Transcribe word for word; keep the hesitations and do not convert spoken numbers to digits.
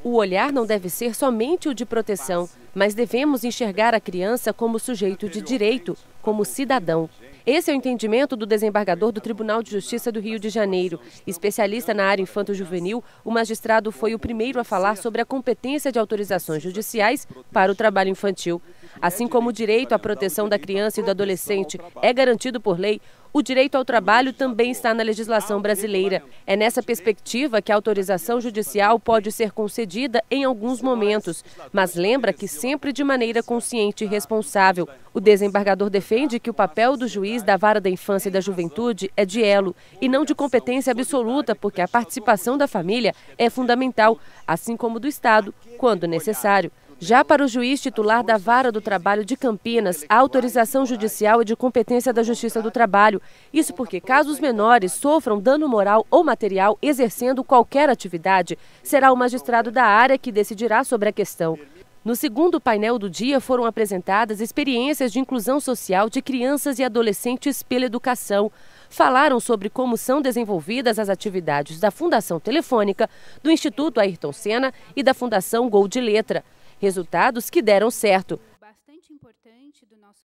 O olhar não deve ser somente o de proteção, mas devemos enxergar a criança como sujeito de direito, como cidadão. Esse é o entendimento do desembargador do Tribunal de Justiça do Rio de Janeiro. Especialista na área infanto-juvenil, o magistrado foi o primeiro a falar sobre a competência de autorizações judiciais para o trabalho infantil. Assim como o direito à proteção da criança e do adolescente é garantido por lei, o direito ao trabalho também está na legislação brasileira. É nessa perspectiva que a autorização judicial pode ser concedida em alguns momentos, mas lembra que sempre de maneira consciente e responsável. O desembargador defende que o papel do juiz da Vara da Infância e da Juventude é de elo e não de competência absoluta, porque a participação da família é fundamental, assim como do Estado, quando necessário. Já para o juiz titular da Vara do Trabalho de Campinas, a autorização judicial é de competência da Justiça do Trabalho. Isso porque, caso os menores sofram dano moral ou material exercendo qualquer atividade, será o magistrado da área que decidirá sobre a questão. No segundo painel do dia foram apresentadas experiências de inclusão social de crianças e adolescentes pela educação. Falaram sobre como são desenvolvidas as atividades da Fundação Telefônica, do Instituto Ayrton Senna e da Fundação Gol de Letra. Resultados que deram certo.